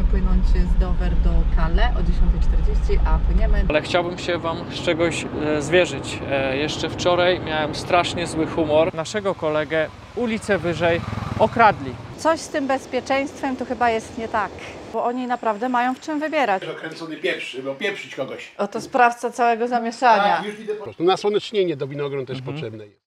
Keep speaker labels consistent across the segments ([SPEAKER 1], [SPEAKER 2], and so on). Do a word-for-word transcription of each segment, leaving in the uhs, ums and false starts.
[SPEAKER 1] płynąć z Dover do Calais o dziesiątej czterdzieści, a płyniemy...
[SPEAKER 2] Ale chciałbym się Wam z czegoś e, zwierzyć. E, jeszcze wczoraj miałem strasznie zły humor. Naszego kolegę ulicę wyżej okradli.
[SPEAKER 1] Coś z tym bezpieczeństwem to chyba jest nie tak, bo oni naprawdę mają w czym wybierać.
[SPEAKER 3] Okręcony pieprz, żeby opieprzyć kogoś.
[SPEAKER 1] Oto sprawca całego zamieszania.
[SPEAKER 3] Tak, już widzę po prostu. Nasłonecznienie do winogron też mhm. potrzebne jest.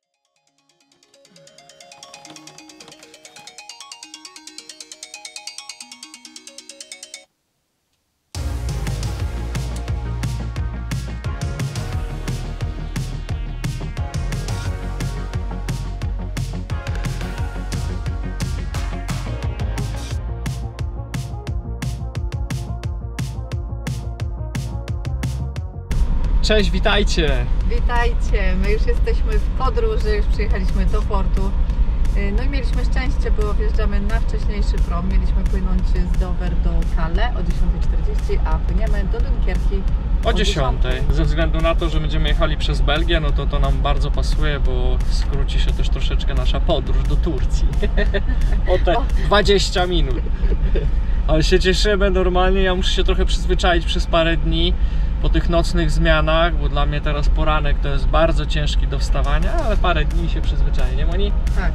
[SPEAKER 2] Cześć, witajcie!
[SPEAKER 1] Witajcie, my już jesteśmy w podróży, już przyjechaliśmy do portu. No i mieliśmy szczęście, bo wjeżdżamy na wcześniejszy prom. Mieliśmy płynąć z Dover do Calais o dziesiątej czterdzieści, a płyniemy do Dunkierki
[SPEAKER 2] o dziesiątej. Ze względu na to, że będziemy jechali przez Belgię, no to to nam bardzo pasuje, bo skróci się też troszeczkę nasza podróż do Turcji. O te dwadzieścia minut. Ale się cieszymy normalnie, ja muszę się trochę przyzwyczaić przez parę dni po tych nocnych zmianach, bo dla mnie teraz poranek to jest bardzo ciężki do wstawania, ale parę dni się przyzwyczaję, nie Moni?
[SPEAKER 1] Tak.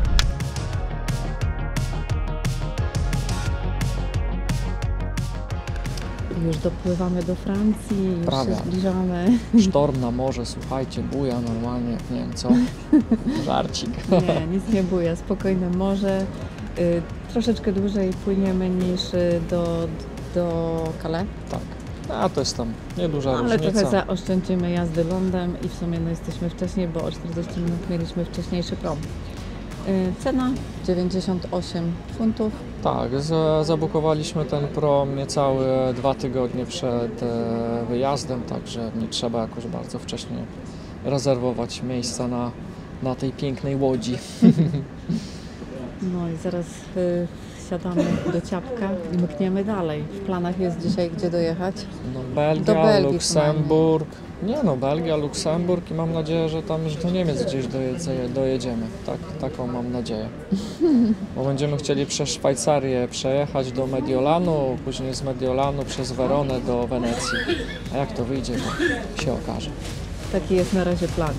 [SPEAKER 1] Już dopływamy do Francji, już
[SPEAKER 2] Prawie.
[SPEAKER 1] się zbliżamy.
[SPEAKER 2] Sztorm na morze, słuchajcie, buja normalnie, jak nie wiem co, żarcik.
[SPEAKER 1] Nie, nic nie buja, spokojne morze. Y, troszeczkę dłużej płyniemy niż do, do Calais.
[SPEAKER 2] Tak. A to jest tam nieduża
[SPEAKER 1] Ale
[SPEAKER 2] różnica.
[SPEAKER 1] trochę zaoszczędzimy jazdy lądem i w sumie no jesteśmy wcześniej, bo o czterdzieści minut mieliśmy wcześniejszy prom. Yy, cena dziewięćdziesiąt osiem funtów.
[SPEAKER 2] Tak, z, zabukowaliśmy ten prom niecałe dwa tygodnie przed e, wyjazdem, także nie trzeba jakoś bardzo wcześnie rezerwować miejsca na, na tej pięknej łodzi.
[SPEAKER 1] No i zaraz yy, wsiadamy do Ciapka i mkniemy dalej. W planach jest dzisiaj gdzie dojechać?
[SPEAKER 2] No, Belgia,
[SPEAKER 1] do Belgii,
[SPEAKER 2] Luksemburg. Nie no, Belgia, Luksemburg i mam nadzieję, że tam już do Niemiec gdzieś dojedzie, dojedziemy. Tak, taką mam nadzieję. Bo będziemy chcieli przez Szwajcarię przejechać do Mediolanu, później z Mediolanu przez Weronę do Wenecji. A jak to wyjdzie, to się okaże.
[SPEAKER 1] Taki jest na razie plan.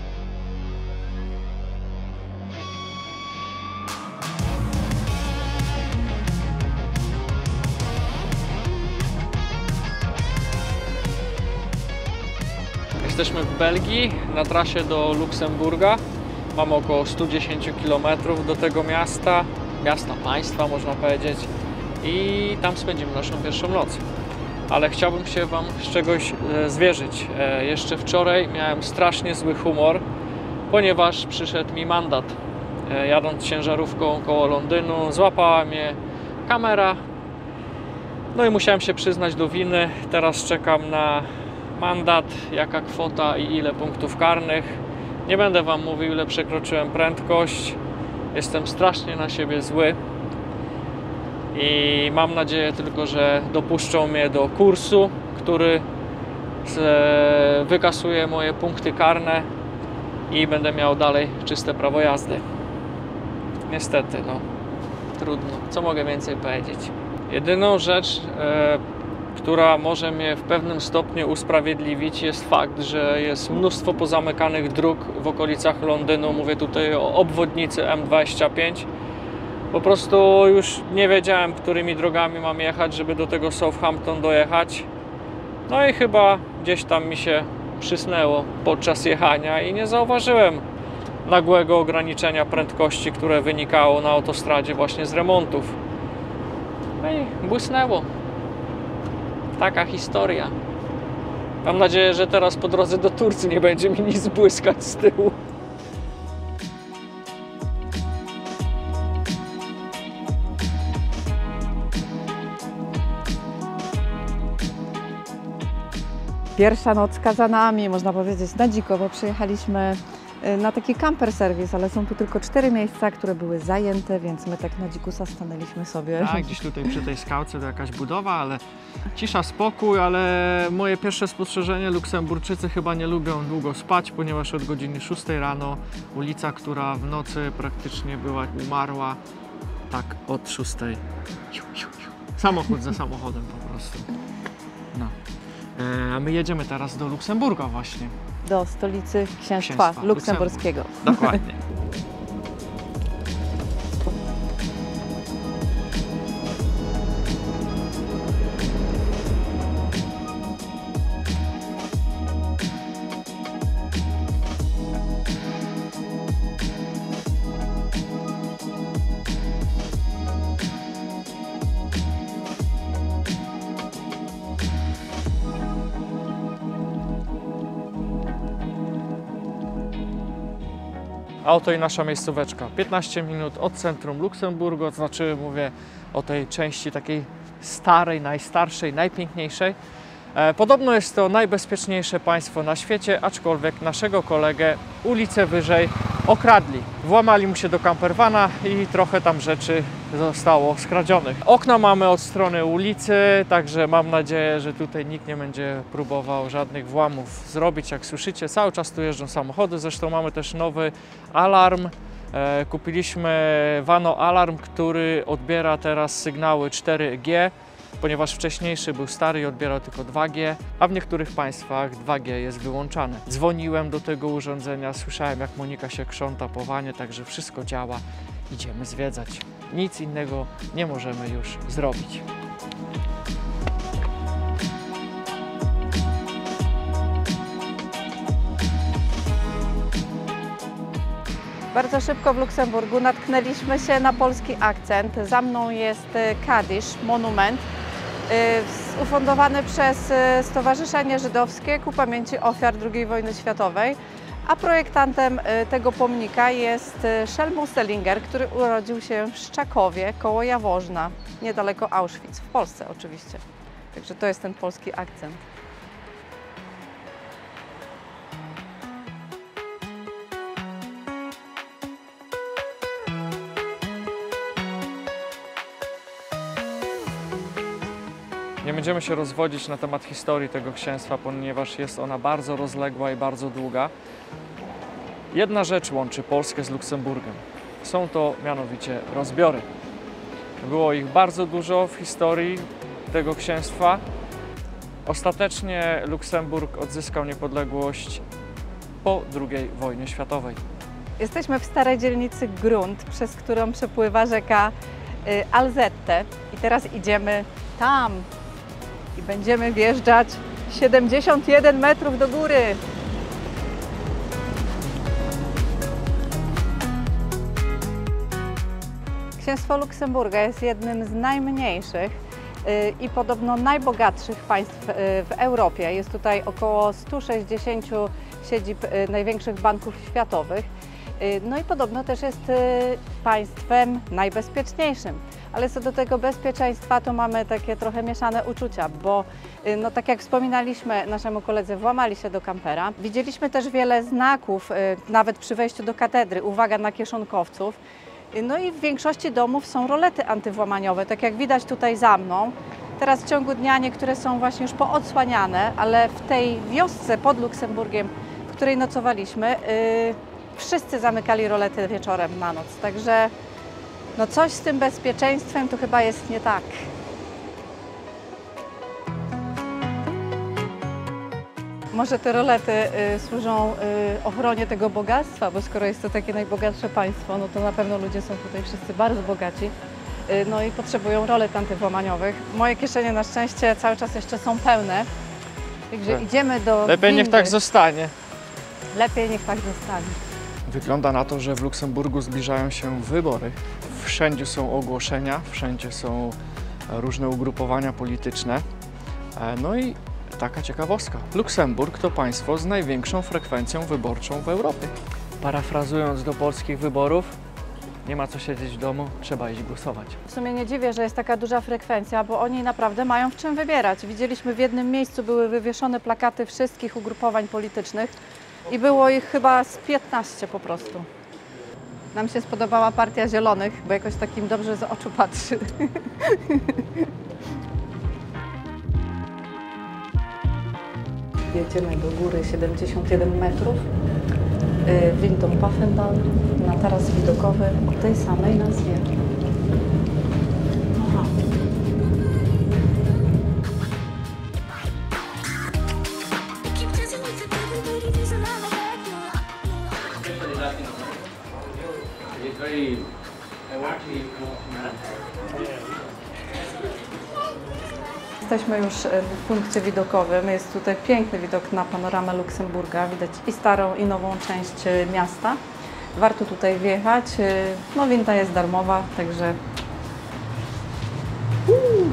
[SPEAKER 2] Jesteśmy w Belgii, na trasie do Luksemburga. Mamy około sto dziesięć kilometrów do tego miasta, miasta państwa można powiedzieć. I tam spędzimy naszą pierwszą noc. Ale chciałbym się Wam z czegoś e, zwierzyć. E, jeszcze wczoraj miałem strasznie zły humor, ponieważ przyszedł mi mandat. E, jadąc ciężarówką koło Londynu, złapała mnie kamera. No i musiałem się przyznać do winy. Teraz czekam na mandat, jaka kwota i ile punktów karnych. Nie będę Wam mówił, ile przekroczyłem prędkość. Jestem strasznie na siebie zły i mam nadzieję tylko, że dopuszczą mnie do kursu, który wykasuje moje punkty karne i będę miał dalej czyste prawo jazdy. Niestety, no trudno. Co mogę więcej powiedzieć? Jedyną rzecz, e, która może mnie w pewnym stopniu usprawiedliwić, jest fakt, że jest mnóstwo pozamykanych dróg w okolicach Londynu. Mówię tutaj o obwodnicy M dwadzieścia pięć. Po prostu już nie wiedziałem, którymi drogami mam jechać, żeby do tego Southampton dojechać. No i chyba gdzieś tam mi się przysnęło podczas jechania i nie zauważyłem nagłego ograniczenia prędkości, które wynikało na autostradzie właśnie z remontów. No i błysnęło. Taka historia. Mam nadzieję, że teraz po drodze do Turcji nie będzie mi nic błyskać z tyłu.
[SPEAKER 1] Pierwsza nocka za nami, można powiedzieć na dziko, bo przyjechaliśmy na taki camper service, ale są tu tylko cztery miejsca, które były zajęte, więc my tak na dzikusa stanęliśmy sobie.
[SPEAKER 2] Tak, gdzieś tutaj przy tej skałce to jakaś budowa, ale cisza, spokój, ale moje pierwsze spostrzeżenie, Luksemburczycy chyba nie lubią długo spać, ponieważ od godziny szóstej rano ulica, która w nocy praktycznie była umarła, tak od szóstej Samochód za samochodem po prostu. No. E, a my jedziemy teraz do Luksemburga właśnie.
[SPEAKER 1] Do stolicy księstwa,
[SPEAKER 2] Księstwa
[SPEAKER 1] luksemburskiego.
[SPEAKER 2] Dokładnie. A oto i nasza miejscóweczka. piętnaście minut od centrum Luksemburgu, to znaczy mówię o tej części takiej starej, najstarszej, najpiękniejszej. E, podobno jest to najbezpieczniejsze państwo na świecie, aczkolwiek naszego kolegę ulicę wyżej okradli. Włamali mu się do campervana i trochę tam rzeczy zostało skradzionych. Okna mamy od strony ulicy, także mam nadzieję, że tutaj nikt nie będzie próbował żadnych włamów zrobić. Jak słyszycie, cały czas tu jeżdżą samochody, zresztą mamy też nowy alarm. E, kupiliśmy Vano Alarm, który odbiera teraz sygnały cztery G, ponieważ wcześniejszy był stary i odbierał tylko dwa G, a w niektórych państwach dwa G jest wyłączane. Dzwoniłem do tego urządzenia, słyszałem jak Monika się krząta po wanie, także wszystko działa. Idziemy zwiedzać. Nic innego nie możemy już zrobić.
[SPEAKER 1] Bardzo szybko w Luksemburgu natknęliśmy się na polski akcent. Za mną jest Kadisz, monument, ufundowany przez Stowarzyszenie Żydowskie ku pamięci ofiar drugiej wojny światowej, a projektantem tego pomnika jest Szelmu Selinger, który urodził się w Szczakowie koło Jaworzna, niedaleko Auschwitz, w Polsce oczywiście. Także to jest ten polski akcent.
[SPEAKER 2] Nie będziemy się rozwodzić na temat historii tego księstwa, ponieważ jest ona bardzo rozległa i bardzo długa. Jedna rzecz łączy Polskę z Luksemburgiem. Są to mianowicie rozbiory. Było ich bardzo dużo w historii tego księstwa. Ostatecznie Luksemburg odzyskał niepodległość po drugiej wojnie światowej.
[SPEAKER 1] Jesteśmy w starej dzielnicy Grunt, przez którą przepływa rzeka Alzette i teraz idziemy tam i będziemy wjeżdżać siedemdziesiąt jeden metrów do góry. Księstwo Luksemburga jest jednym z najmniejszych i podobno najbogatszych państw w Europie. Jest tutaj około stu sześćdziesięciu siedzib największych banków światowych. No i podobno też jest państwem najbezpieczniejszym. Ale co do tego bezpieczeństwa, to mamy takie trochę mieszane uczucia, bo no tak jak wspominaliśmy, naszemu koledze włamali się do kampera. Widzieliśmy też wiele znaków, nawet przy wejściu do katedry, uwaga na kieszonkowców. No i w większości domów są rolety antywłamaniowe, tak jak widać tutaj za mną. Teraz w ciągu dnia niektóre są właśnie już poodsłaniane, ale w tej wiosce pod Luksemburgiem, w której nocowaliśmy, yy, wszyscy zamykali rolety wieczorem na noc. Także no coś z tym bezpieczeństwem to chyba jest nie tak. Może te rolety y, służą y, ochronie tego bogactwa, bo skoro jest to takie najbogatsze państwo, no to na pewno ludzie są tutaj wszyscy bardzo bogaci, y, no i potrzebują rolet antywłamaniowych. Moje kieszenie na szczęście cały czas jeszcze są pełne, także tak. Idziemy do
[SPEAKER 2] Lepiej
[SPEAKER 1] windy.
[SPEAKER 2] niech tak zostanie.
[SPEAKER 1] Lepiej niech tak zostanie.
[SPEAKER 2] Wygląda na to, że w Luksemburgu zbliżają się wybory. Wszędzie są ogłoszenia, wszędzie są różne ugrupowania polityczne. No i taka ciekawostka. Luksemburg to państwo z największą frekwencją wyborczą w Europie. Parafrazując do polskich wyborów, nie ma co siedzieć w domu, trzeba iść głosować.
[SPEAKER 1] W sumie nie dziwię, że jest taka duża frekwencja, bo oni naprawdę mają w czym wybierać. Widzieliśmy w jednym miejscu były wywieszone plakaty wszystkich ugrupowań politycznych i było ich chyba z piętnaście po prostu. Nam się spodobała Partia Zielonych, bo jakoś takim dobrze z oczu patrzy. Jedziemy do góry siedemdziesiąt jeden metrów, windą Pfaffendal, na taras widokowy o tej samej nazwie. Aha. Jesteśmy już w punkcie widokowym. Jest tutaj piękny widok na panoramę Luksemburga. Widać i starą, i nową część miasta. Warto tutaj wjechać. No, winda jest darmowa, także... Uuu.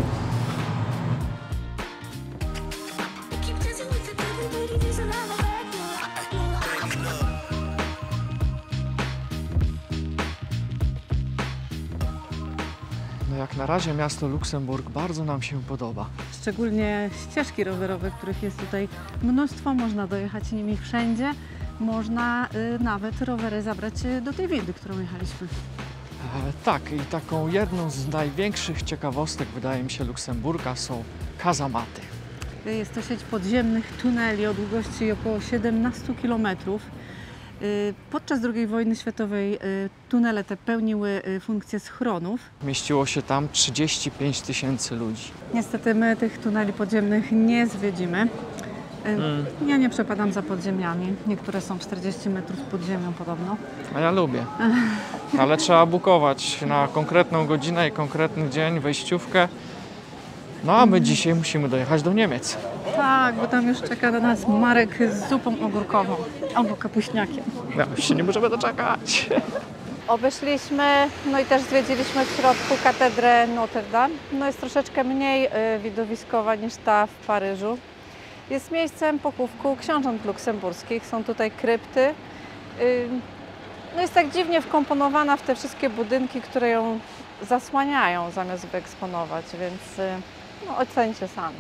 [SPEAKER 2] No jak na razie miasto Luksemburg bardzo nam się podoba.
[SPEAKER 1] Szczególnie ścieżki rowerowe, których jest tutaj mnóstwo. Można dojechać nimi wszędzie. Można y, nawet rowery zabrać do tej windy, którą jechaliśmy.
[SPEAKER 2] E, tak, i taką jedną z największych ciekawostek, wydaje mi się, Luksemburga są kazamaty.
[SPEAKER 1] Jest to sieć podziemnych tuneli o długości około siedemnastu kilometrów. Podczas drugiej wojny światowej tunele te pełniły funkcję schronów.
[SPEAKER 2] Mieściło się tam trzydzieści pięć tysięcy ludzi.
[SPEAKER 1] Niestety my tych tuneli podziemnych nie zwiedzimy.
[SPEAKER 2] Mm.
[SPEAKER 1] Ja nie przepadam za podziemiami. Niektóre są czterdzieści metrów pod ziemią podobno.
[SPEAKER 2] A ja lubię. Ale trzeba bukować na konkretną godzinę i konkretny dzień, wejściówkę. No a my dzisiaj musimy dojechać do Niemiec.
[SPEAKER 1] Tak, bo tam już czeka na nas Marek z zupą ogórkową albo kapuśniakiem.
[SPEAKER 2] Ja już się nie możemy doczekać.
[SPEAKER 1] Obeszliśmy, no i też zwiedziliśmy w środku katedrę Notre Dame. No jest troszeczkę mniej y, widowiskowa niż ta w Paryżu. Jest miejscem pochówku książąt luksemburskich. Są tutaj krypty. Y, no jest tak dziwnie wkomponowana w te wszystkie budynki, które ją zasłaniają zamiast wyeksponować, więc y, no, ocencie sami.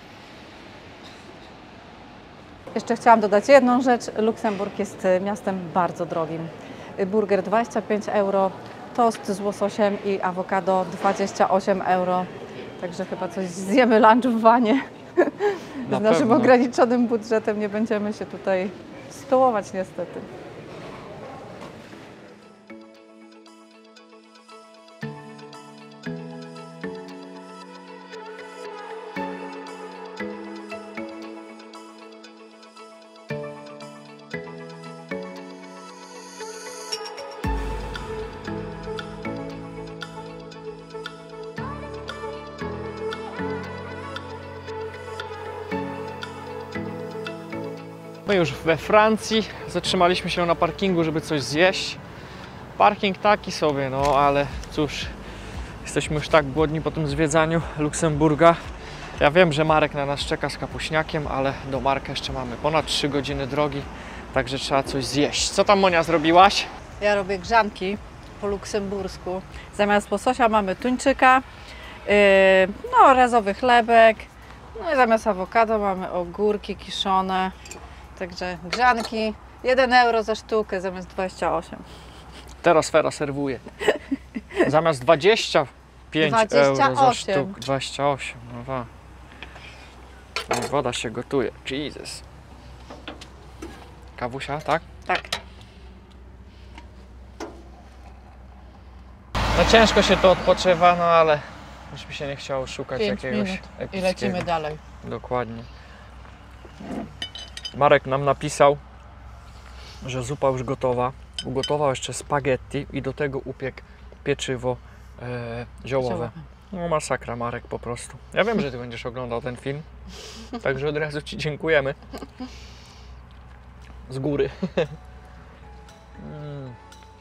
[SPEAKER 1] Jeszcze chciałam dodać jedną rzecz. Luksemburg jest miastem bardzo drogim. Burger dwadzieścia pięć euro, tost z łososiem i awokado dwadzieścia osiem euro. Także chyba coś zjemy lunch w wanie. Z
[SPEAKER 2] Na
[SPEAKER 1] naszym
[SPEAKER 2] pewno.
[SPEAKER 1] ograniczonym budżetem nie będziemy się tutaj stołować niestety.
[SPEAKER 2] My już we Francji zatrzymaliśmy się na parkingu, żeby coś zjeść. Parking taki sobie, no ale cóż, jesteśmy już tak głodni po tym zwiedzaniu Luksemburga. Ja wiem, że Marek na nas czeka z kapuśniakiem, ale do Marka jeszcze mamy ponad trzy godziny drogi, także trzeba coś zjeść. Co tam, Monia, zrobiłaś?
[SPEAKER 1] Ja robię grzanki po luksembursku. Zamiast łososia mamy tuńczyka, yy, no razowy chlebek, no i zamiast awokado mamy ogórki kiszone. Także grzanki, jeden euro za sztukę zamiast dwadzieścia osiem.
[SPEAKER 2] Teraz Fera serwuje. Zamiast dwadzieścia pięć euro za sztuk, dwadzieścia osiem. No wa. I woda się gotuje. Jesus. Kawusia, tak?
[SPEAKER 1] Tak.
[SPEAKER 2] No ciężko się to odpoczywa, no ale już mi się nie chciało szukać
[SPEAKER 1] pięć
[SPEAKER 2] jakiegoś
[SPEAKER 1] minut
[SPEAKER 2] epickiego.
[SPEAKER 1] i lecimy dalej.
[SPEAKER 2] Dokładnie. Marek nam napisał, że zupa już gotowa. Ugotował jeszcze spaghetti i do tego upiekł pieczywo e, ziołowe.
[SPEAKER 1] Ziołowe.
[SPEAKER 2] No masakra, Marek, po prostu. Ja wiem, że Ty będziesz oglądał ten film, także od razu Ci dziękujemy. Z góry. mm.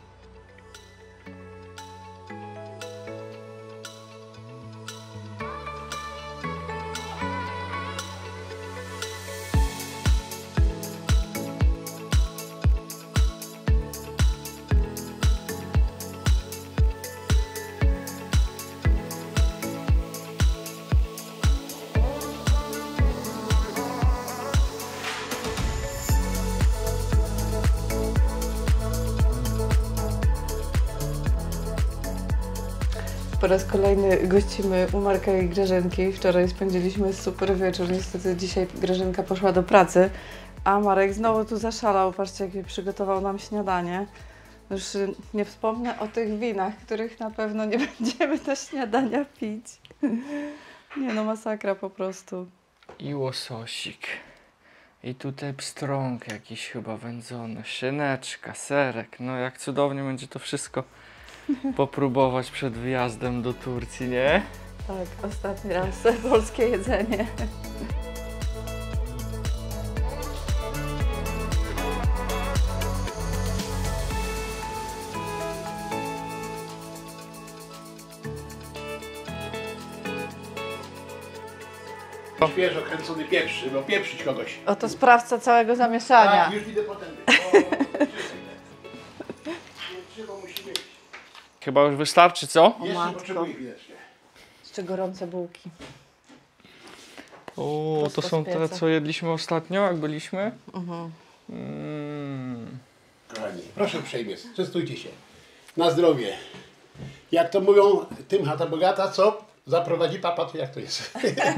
[SPEAKER 1] Po raz kolejny gościmy u Marka i Grażynki. Wczoraj spędziliśmy super wieczór. Niestety dzisiaj Grażynka poszła do pracy, a Marek znowu tu zaszalał. Patrzcie, jakie przygotował nam śniadanie. Już nie wspomnę o tych winach, których na pewno nie będziemy do śniadania pić. Nie no, masakra po prostu.
[SPEAKER 2] I łososik. I tutaj pstrąg jakiś chyba wędzony, szyneczka, serek. No jak cudownie będzie to wszystko popróbować przed wyjazdem do Turcji, nie?
[SPEAKER 1] Tak, ostatni raz polskie jedzenie.
[SPEAKER 3] Świeżo kręcony pieprz, żeby opieprzyć kogoś.
[SPEAKER 1] Oto sprawca całego zamieszania.
[SPEAKER 3] Tak, już idę potem. Trzeba musi być.
[SPEAKER 2] Chyba już wystarczy, co?
[SPEAKER 3] Jeszcze
[SPEAKER 1] matko.
[SPEAKER 3] potrzebuję chwileczkę.
[SPEAKER 1] Jeszcze gorące bułki.
[SPEAKER 2] O, to
[SPEAKER 1] Prosto
[SPEAKER 2] są
[SPEAKER 1] z
[SPEAKER 2] te,
[SPEAKER 1] pieca.
[SPEAKER 2] co jedliśmy ostatnio, jak byliśmy.
[SPEAKER 1] Mhm.
[SPEAKER 2] Mm.
[SPEAKER 3] Kochani, proszę uprzejmie, częstujcie się. Na zdrowie. Jak to mówią, tym chata bogata, co zaprowadzi papa, to jak to jest?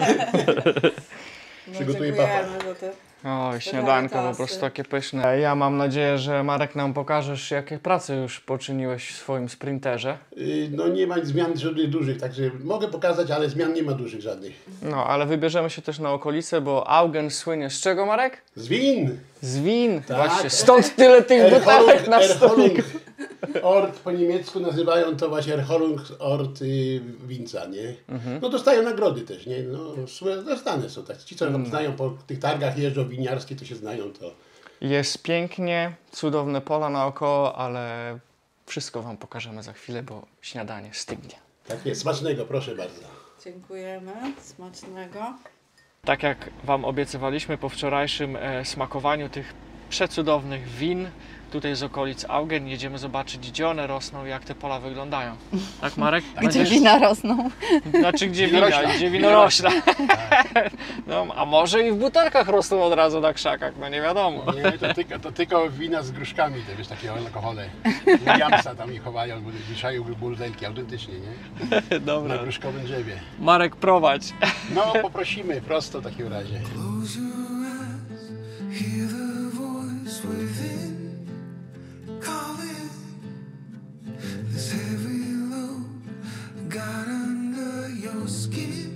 [SPEAKER 3] Przygotuje papa.
[SPEAKER 1] za te...
[SPEAKER 2] O, śniadanko po
[SPEAKER 1] tasy.
[SPEAKER 2] prostu takie pyszne. Ja mam nadzieję, że Marek nam pokażesz, jakie prace już poczyniłeś w swoim sprinterze.
[SPEAKER 3] Yy, No nie ma zmian żadnych dużych, także mogę pokazać, ale zmian nie ma dużych żadnych.
[SPEAKER 2] No, ale wybierzemy się też na okolice, bo Augen słynie z czego, Marek?
[SPEAKER 3] Z win!
[SPEAKER 2] Z win.
[SPEAKER 3] Tak.
[SPEAKER 2] Właśnie, stąd tyle tych butelek na
[SPEAKER 3] Erholung
[SPEAKER 2] stoliku.
[SPEAKER 3] Ort po niemiecku nazywają to właśnie Erholung Ort y, Winca, nie? No dostają nagrody też, nie? No słe- znane są tak. Ci, co tam znają po tych targach jeżdżą winiarskie, to się znają to.
[SPEAKER 2] Jest pięknie, cudowne pola naokoło, ale wszystko wam pokażemy za chwilę, bo śniadanie stygnie.
[SPEAKER 3] Tak jest, smacznego, proszę bardzo.
[SPEAKER 1] Dziękujemy, smacznego.
[SPEAKER 2] Tak jak wam obiecywaliśmy po wczorajszym e, smakowaniu tych przecudownych win, tutaj z okolic Augen, jedziemy zobaczyć, gdzie one rosną i jak te pola wyglądają. Tak, Marek?
[SPEAKER 1] Gdzie wina rosną?
[SPEAKER 2] Znaczy, gdzie wina,
[SPEAKER 3] Winorośla.
[SPEAKER 2] gdzie winorośla. No, a może i w butelkach rosną od razu na krzakach, no nie wiadomo.
[SPEAKER 3] Nie, to tylko, to tylko wina z gruszkami, to wiesz, takie alkohole. Williamsa tam ich chowają, bo wiszają burdelki, autentycznie, nie? Na
[SPEAKER 2] Dobra.
[SPEAKER 3] gruszkowym drzewie.
[SPEAKER 2] Marek, prowadź.
[SPEAKER 3] No, poprosimy, prosto w takim razie.
[SPEAKER 4] Close your eyes, hear the voice within calling. This heavy load got under your skin.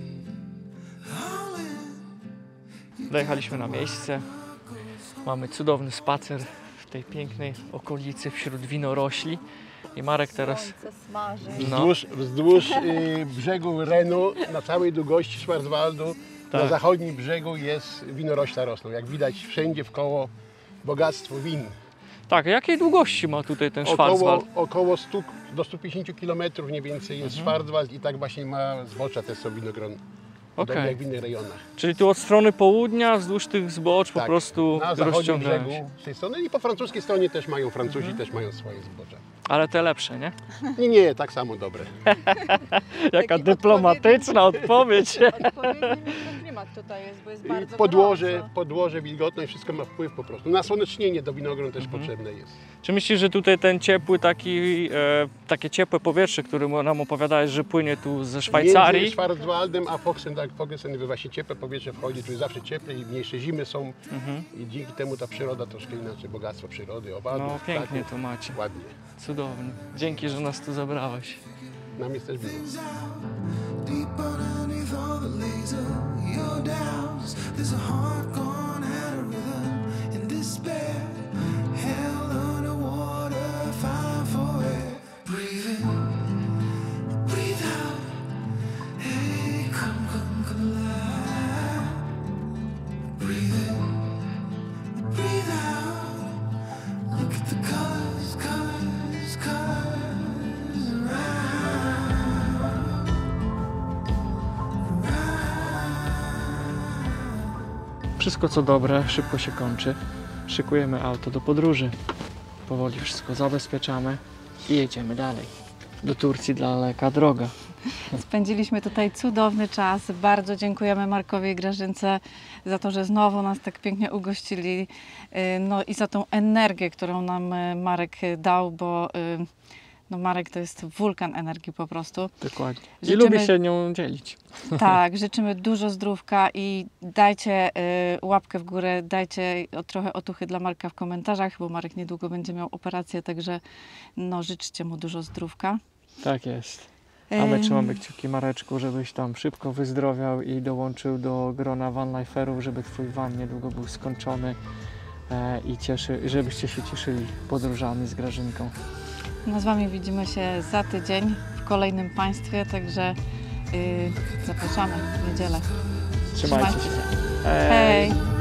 [SPEAKER 4] All in.
[SPEAKER 2] Dojechaliśmy na miejsce. Mamy cudowny spacer w tej pięknej okolicy wśród winorośli. I Marek teraz...
[SPEAKER 1] Słońce smaży.
[SPEAKER 2] No.
[SPEAKER 3] Wzdłuż, wzdłuż y, brzegu Renu, na całej długości Schwarzwaldu, na
[SPEAKER 2] Tak.
[SPEAKER 3] zachodnim brzegu jest winorośla rosną. Jak widać wszędzie wkoło bogactwo win.
[SPEAKER 2] Tak, jakiej długości ma tutaj ten
[SPEAKER 3] Około,
[SPEAKER 2] Schwarzwald?
[SPEAKER 3] około stu do stu pięćdziesięciu kilometrów mniej więcej jest Schwarzwald i tak właśnie ma zbocza te są winogron. Podobnie
[SPEAKER 2] Okej.
[SPEAKER 3] jak w innych rejonach.
[SPEAKER 2] Czyli tu od strony południa, wzdłuż tych zbocz po
[SPEAKER 3] Tak,
[SPEAKER 2] prostu
[SPEAKER 3] na zachodnim
[SPEAKER 2] rozciągają
[SPEAKER 3] brzegu
[SPEAKER 2] się.
[SPEAKER 3] z tej strony i po francuskiej stronie też mają, Francuzi też mają swoje zbocza.
[SPEAKER 2] Ale te lepsze, nie?
[SPEAKER 3] Nie, nie, tak samo dobre.
[SPEAKER 2] Jaka dyplomatyczna odpowiedź.
[SPEAKER 1] Odpowiedni klimat tutaj jest, bo jest
[SPEAKER 3] I
[SPEAKER 1] bardzo
[SPEAKER 3] podłoże,
[SPEAKER 1] gorąco.
[SPEAKER 3] podłoże, wilgotność, wszystko ma wpływ po prostu. Nasłonecznienie do winogron też potrzebne jest.
[SPEAKER 2] Czy myślisz, że tutaj ten ciepły taki, e, takie ciepłe powietrze, które nam opowiadałeś, że płynie tu ze
[SPEAKER 3] Między
[SPEAKER 2] Szwajcarii?
[SPEAKER 3] Schwarzwaldem a Foxen, tak, Foxen właśnie ciepłe powietrze wchodzi, tu jest zawsze cieple i mniejsze zimy są i dzięki temu ta przyroda troszkę inaczej, bogactwo przyrody, owadów,
[SPEAKER 2] No pięknie
[SPEAKER 3] ptaków.
[SPEAKER 2] tu macie.
[SPEAKER 3] Ładnie.
[SPEAKER 2] Cudownie. Dzięki, że nas tu zabrałeś.
[SPEAKER 3] Nam jest też miło.
[SPEAKER 4] Deep underneath all the laser, your doubts. There's a heart gone out of rhythm in despair. Held underwater, fine for air. Breathe in, breathe out. Hey, come, come, come alive. Breathe in, breathe out. Look at the colors, colors, colors around.
[SPEAKER 2] Wszystko co dobre szybko się kończy. Szykujemy auto do podróży. Powoli wszystko zabezpieczamy i jedziemy dalej. Do Turcji daleka droga.
[SPEAKER 1] Spędziliśmy tutaj cudowny czas. Bardzo dziękujemy Markowi i Grażynce za to, że znowu nas tak pięknie ugościli. Y, No i za tą energię, którą nam y, Marek y, dał, bo y, no Marek to jest wulkan energii po prostu.
[SPEAKER 2] Dokładnie. I
[SPEAKER 1] Życzymy-
[SPEAKER 2] lubię się nią dzielić.
[SPEAKER 1] Tak, życzymy dużo zdrówka i dajcie y, łapkę w górę, dajcie o, trochę otuchy dla Marka w komentarzach, bo Marek niedługo będzie miał operację, także no, życzcie mu dużo zdrówka.
[SPEAKER 2] Tak jest. A my
[SPEAKER 1] Ym,
[SPEAKER 2] trzymamy kciuki, Mareczku, żebyś tam szybko wyzdrowiał i dołączył do grona vanliferów, żeby twój van niedługo był skończony e, i cieszy, żebyście się cieszyli podróżami z Grażynką.
[SPEAKER 1] No z Wami widzimy się za tydzień w kolejnym państwie, także Yy, zapraszamy w niedzielę.
[SPEAKER 2] Trzymajcie się.
[SPEAKER 1] Hej!